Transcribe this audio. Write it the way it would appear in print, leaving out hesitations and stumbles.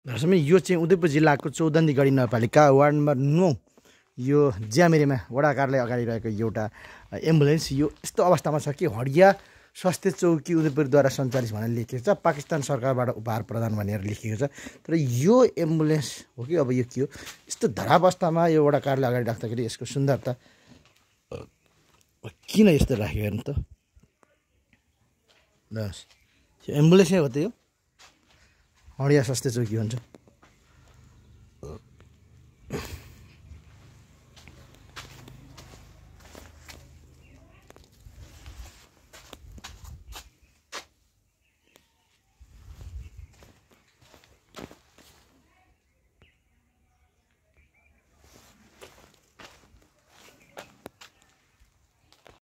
दर्शक यो चाहिँ उदयपुर जिल्लाको चौदन्दी नगरपालिका वार्ड नम्बर 9 यो ज्यामिरेमा वडा कार्यालय अगाडि रहेको एउटा एम्बुलेन्स यो यस्तो अवस्थामा छ कि हडिया स्वास्थ्य चौकी उदयपुरद्वारा सञ्चालित भनेर लेखिएको छ, पाकिस्तान सरकारबाट उपहार प्रदान भनेर लेखिएको छ। तर यो एम्बुलेन्स हो कि अब यो के हो, यस्तो धरावस्थामा यो वडा कार्यालय अगाडि राख्दाखेरि यसको सुन्दरता किन यस्तो राख्यो हेर्नु त। बस यो एम्बुलेन्सै हो त, यो हडिया स्वास्थ्य चौकी हुन्छ।